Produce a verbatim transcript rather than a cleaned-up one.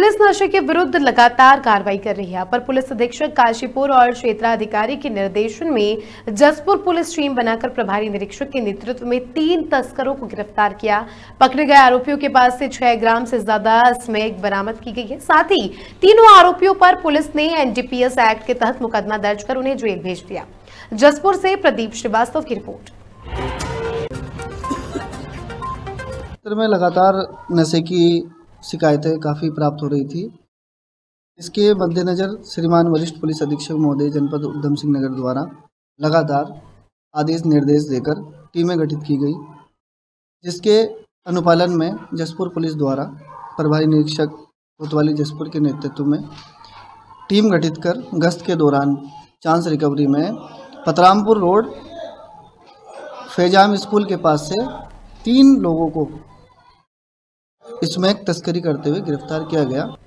Police नशे के विरुद्ध लगातार कार्रवाई कर रही है। अपर पुलिस अधीक्षक काशीपुर और क्षेत्राधिकारी के निर्देशन में जसपुर पुलिस टीम बनाकर प्रभारी निरीक्षक के नेतृत्व में तीन तस्करों को गिरफ्तार किया। पकड़े गए आरोपियों के पास से छह ग्राम से ज्यादा स्मैक बरामद की गई है। साथ ही तीनों आरोपियों पर पुलिस ने एनडीपीएस एक्ट के तहत मुकदमा दर्ज कर उन्हें जेल भेज दिया। जसपुर से प्रदीप श्रीवास्तव की रिपोर्ट। में लगातार नशे की शिकायतें काफ़ी प्राप्त हो रही थी। इसके मद्देनज़र श्रीमान वरिष्ठ पुलिस अधीक्षक महोदय जनपद उधम सिंह नगर द्वारा लगातार आदेश निर्देश देकर टीमें गठित की गई, जिसके अनुपालन में जसपुर पुलिस द्वारा प्रभारी निरीक्षक कोतवाली जसपुर के नेतृत्व में टीम गठित कर गश्त के दौरान चांस रिकवरी में पतरामपुर रोड फैजाम स्कूल के पास से तीन लोगों को स्मैक तस्करी करते हुए गिरफ्तार किया गया।